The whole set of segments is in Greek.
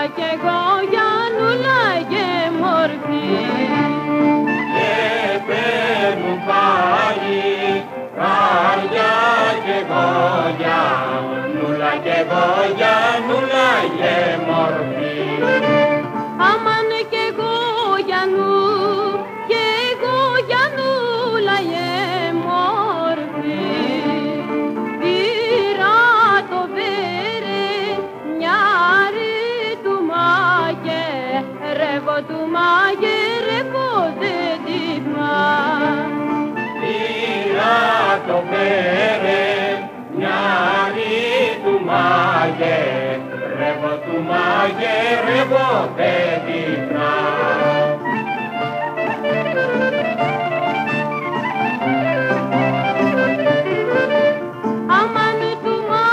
κι εγώ Γιαννούλα και μορφή. Και παίρνουν πάλι καρδιά κι εγώ Γιαννούλα κι εγώ Γιαννούλα και μορφή. Αμάν κι εγώ Γιαννού, κι εγώ Γιαννούλα και μορφή. Πήρα το βέρε μιάρι του μαγειρεύω δεν τυπνά. Πήρα το βέρε μιάρι του μαγειρεύω δεν τυπνά. Αμάν του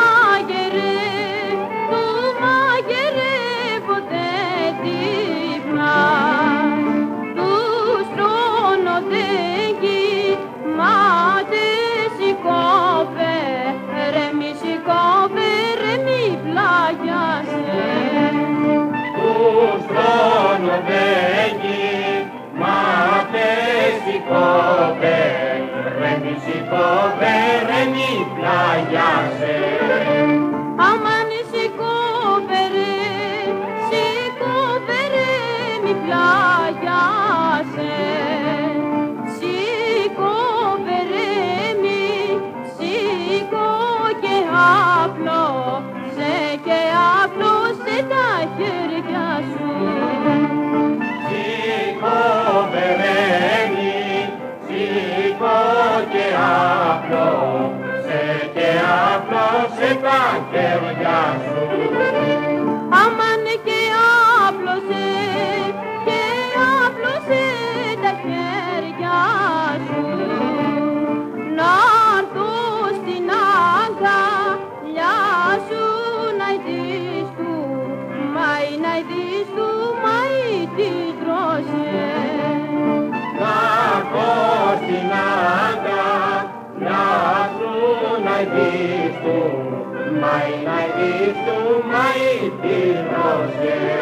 μαγειρεύω δεν τυπνά. Τους τρώνω τέγγι, μα τε σηκώβε, ρε μη πλάγιασε. Τους τρώνω τέγγι, μα τε σηκώβε, ρε μη πλάγιασε. Αμάν σηκώβε ρε μη πλάγιασε. Σηκώβε ρε μη, σηκώ και άπλωσε τα χέρια σου. Σηκώβε ρε μη, σηκώ και άπλωσε τα χέρια σου. Αμάν και άπλωσε τα χέρια σου. Να'ρθω στην αγκαλιά σου να ειδείς του, μα την τρώσε. Να'ρθω στην αγκαλιά σου να ειδείς του, μα την τρώσε.